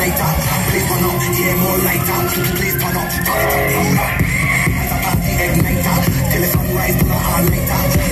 lighter. Please turn up, yeah, more lighter. Please turn up, turn it up. As a party igniter, till the sunrise to the all-nighter.